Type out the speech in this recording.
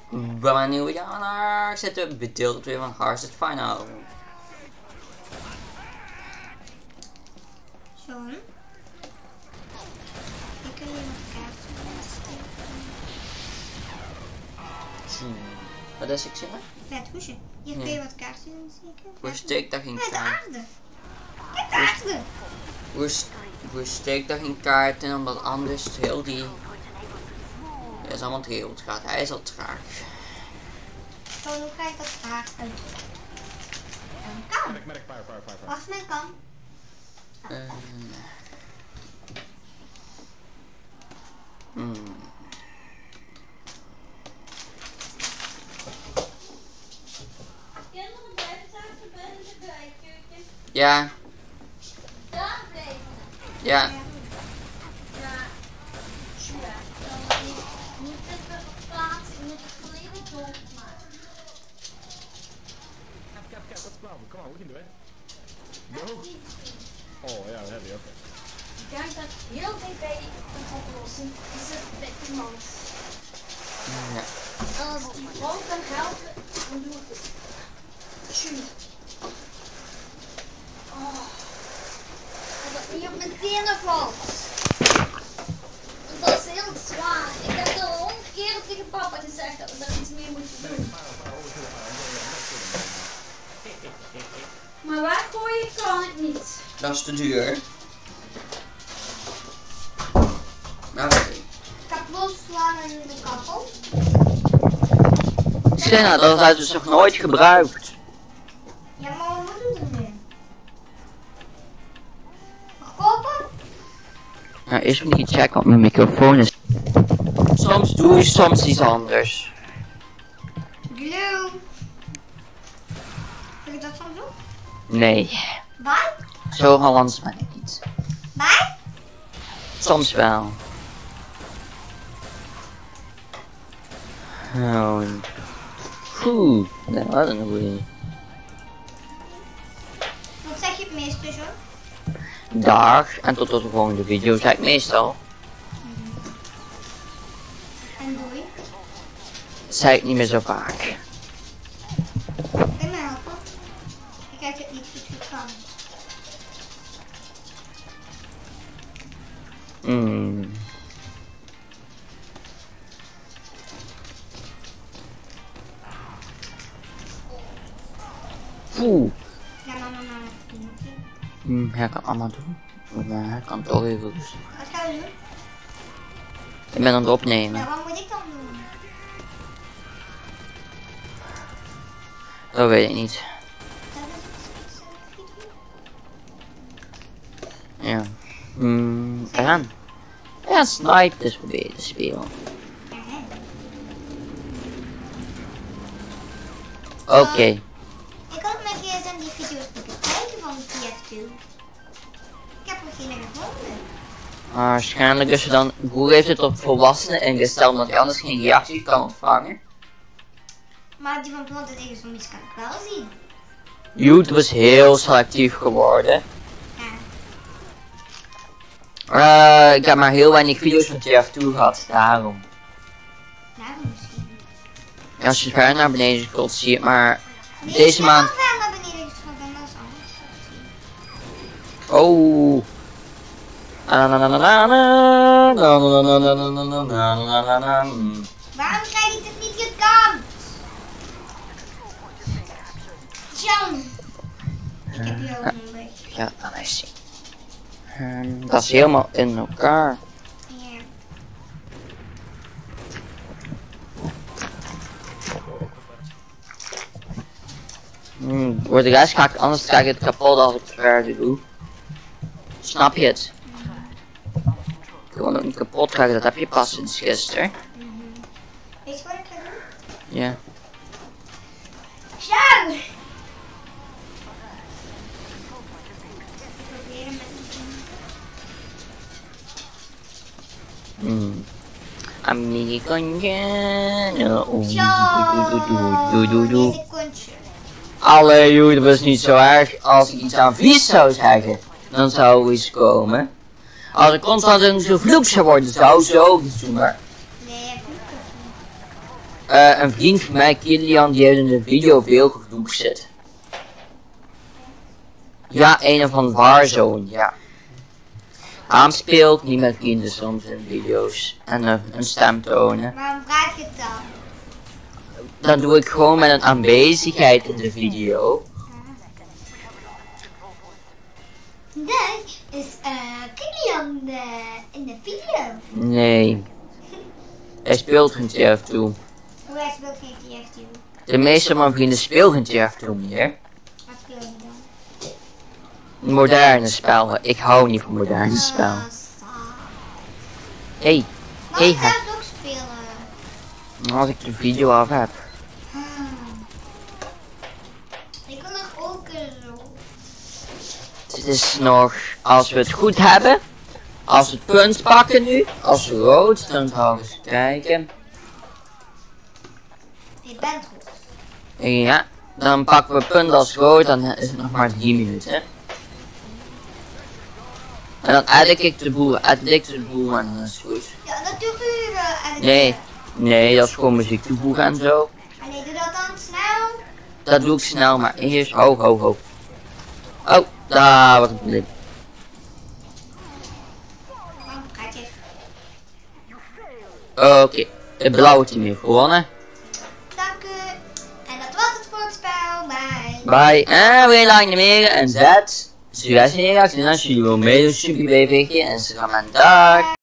Bij mijn nieuwe jaar zitten we deel 2 van Hearts Final. John? Ik kan hier nog kaarten steken. Wat is ik zeggen? Ja, het hoesje. Hier kun je wat kaarten in steken. Hoe steekt daar geen Ja, de kaart? aarde. Kijk, de aarde. Hoe steekt daar geen kaart in, omdat anders heel die... Ja, is allemaal geheeld gaat. Hij is al traag. Zo, hoe krijg ik dat kaart uit? Een kan. Wacht, mijn kan. Kinderen blijven thuis binnen de bijkeuken. Ja, Daar blijven. ja. Ja. Ja. Dan moet het weer op plaats. Je moet het volledig doodmaken. Cap, dat is klaar. Kom maar, we gaan erin. No. Oh ja, dat heb je ook. Ik denk dat heel dichtbij een oplossing is het met de mans. Ja. En als die vrouw kan helpen, dan doe ik het. Tjoe. Oh. Dat het niet op mijn tenen valt. Dat is heel zwaar. Ik heb er al 100 keer tegen papa gezegd dat we daar iets mee moeten doen. Maar weggooien kan ik niet. Dat is te duur. Nou, Kapot slaan in de kappel. Sina, dat hebben we dus nog nooit gebruikt. Ja, maar wat moeten we ermee? Verkopen? Nou, eerst moet ik checken wat mijn microfoon is. Soms doe je soms iets anders. Glue. Wil ik dat zo doen? Nee, Waar? zo Hollands ben ik niet. Waar? Soms wel. Oh. Oeh, dat was een goeie. Wat zeg je het meeste, John? Dag en tot de volgende video, zeg ik meestal. En doei. Dat zeg ik niet meer zo vaak. Kun je me helpen? Ik kijk het niet goed kan. Oeh. Ja, mama, doen. Ja, ik kan allemaal doen. Maar ik kan toch even rustig. Wat gaan we doen? Ik ben aan het opnemen. Ja, wat moet ik dan doen? Dat weet ik niet. Dat is iets video. Ja. We gaan. Ja, snipe dus proberen te spelen. Oké. Ik had op mijn gsm die video's moeten kijken van TF2. Ik heb er geen gevonden. Waarschijnlijk is er dan. Google heeft het op volwassenen ingesteld omdat hij anders geen reactie kan ontvangen. Maar die van Planten tegen Zombies kan ik wel zien. YouTube is heel selectief geworden. Ja, Ik heb maar heel weinig video's van TF2 gehad, daarom. daarom misschien. Ja, als je ver naar beneden scrolt zie je het, maar deze maand. Ik ben al ver naar beneden geschoten en dat is anders. Oh. Waarom krijg ik het niet gekant? John! Ik heb hier ook een beetje. Ja, dan is hij. Dat is helemaal in elkaar. Ja. Voor de rest ga ik anders krijg ik het kapot als ik het verder doe. Snap je het? Gewoon ook niet kapot krijgen, dat heb je pas sinds gisteren. Weet je wat ik ga doen? Ja. John! Proberen met Amerikanje. Deze kontje. Alle YouTube is niet zo erg. Als ik iets aan vies zou zeggen, dan zou er iets komen. Als ik constant een zo vloek zou worden, zou zo iets doen. Maar Nee, Een vriend van mij, Kilian, die heeft in de video veel gedoe gezet. Ja, een van Warzone, ja. Hij speelt niet met kinderen soms in video's. En een stem tonen. Waarom vraag je het dan? Dat doe ik gewoon met een aanwezigheid in de video. Nee, is Kilian in de video. Nee. Hij speelt geen TF2. Hoe hij speelt geen TF2. De meeste van mijn vrienden spelen geen TF2 meer. Wat speel je dan? Moderne spellen. Ik hou niet van moderne spellen. Hey. Maar Hey, ik kan het ook spelen. als ik de video af heb. Ik wil nog ook zo. Het is nog, als we het goed hebben. Als we het punt pakken nu. Als rood, dan gaan we eens kijken. Je bent goed. Ja, dan pakken we punt als rood, dan is het nog maar 3 minuten. En dan edit ik de boel en dan is het goed. Ja, dat doe u Nee, dat is gewoon muziek toevoegen en zo. Allee, doe dat dan snel. Dat doe ik snel, maar eerst ho. Oh, daar wordt het probleem. Gaatje. Oké, het blauwe team heeft gewonnen. Dank u. En dat was het voor het spel. Bye. Bye. En weer lang niet meer. En zet. Succes in je reactie. En als jullie willen meedoen, super BVG. En Instagram en dag.